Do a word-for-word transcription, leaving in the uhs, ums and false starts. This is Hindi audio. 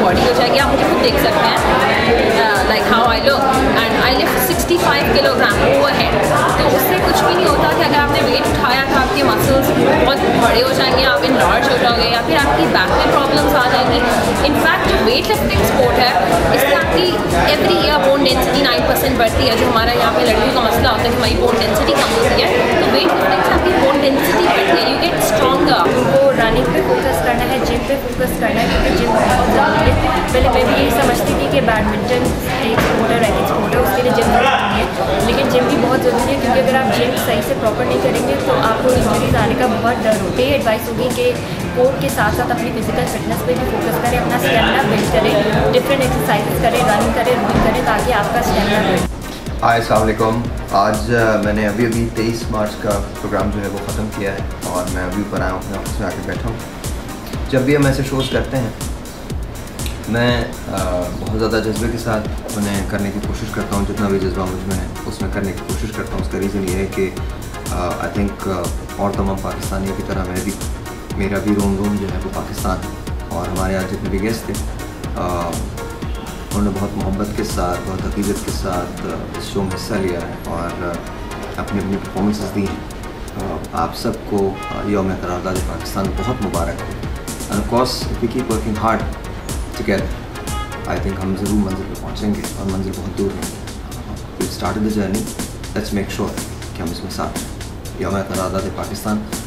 बॉडी हो जाएगी। आप मुझे खुद देख सकते हैं like how I look and I lift sixty five kilogram over head. तो उससे कुछ भी नहीं होता कि अगर आपने वेट उठाया तो आपके मसल्स बहुत बड़े हो जाएंगे, आप इनलार्ज हो जाओगे या फिर आपकी बैक में प्रॉब्लम्स आ जाएंगी। इनफैक्ट जो वेट लिफ्टिंग स्पोर्ट है इससे आपकी every year bone density nine percent बढ़ती है। जो हमारा यहाँ पे लड़कियों का मसला होता है कि हमारी बोन डेंसिटी कम होती है, तो वेट लिफ्टिंग से आपकी बोन डेंसिटी बढ़ती है, यू गेट स्ट्रॉन्गर। उनको रनिंग पे फोकस करना है, जिम पे फोकस करना है, क्योंकि जिम बहुत ज़रूरी है। पहले मैं भी यही समझती थी कि बैडमिंटन एक स्पोर्ट है, रैकेट स्पोर्ट है, उसके लिए जिम ज़रूरी है, लेकिन जिम भी बहुत ज़रूरी है क्योंकि अगर आप जिम सही से प्रॉपर नहीं करेंगे तो आपको इंजरीज आने का बहुत डर होता है। एडवाइस होगी कि कोर्ट के साथ साथ अपनी फिजिकल फिटनेस पे भी फोकस करें, अपना स्टेमिना बिल्ड करें, डिफरेंट एक्सरसाइजेस करें, रनिंग करें, रोइंग करें, ताकि आपका स्टेमिना बढ़े। हाय अस्सलाम वालेकुम। आज मैंने अभी अभी तेईस मार्च का प्रोग्राम जो है वो ख़त्म किया है और मैं अभी ऊपर आया हूँ, अपने ऑफिस में आके बैठा हूँ। जब भी हम ऐसे शोज़ करते हैं मैं आ, बहुत ज़्यादा जज्बे के साथ उन्हें करने की कोशिश करता हूँ। जितना भी जज्बा मुझ में है उसमें करने की कोशिश करता हूँ। उसका रीज़न ये है कि आई थिंक और तमाम पाकिस्तानियों की तरह मैं भी मेरा भी रोम रोम जो है वो पाकिस्तान है। और हमारे यहाँ जितने भी गेस्ट थे उन्होंने बहुत मोहब्बत के साथ, बहुत हकीकत के साथ इस शो में हिस्सा लिया है और अपनी अपनी परफॉर्मेंसेस दी हैं। आप सबको यौम क़रारदाद पाकिस्तान बहुत मुबारक हो। And of course if we keep working hard together I think हम ज़रूर मंजिल पर पहुँचेंगे और मंजिल बहुत दूर है। We started the journey, let's make sure कि हम इसमें साथ हैं। यौम क़रारदाद पाकिस्तान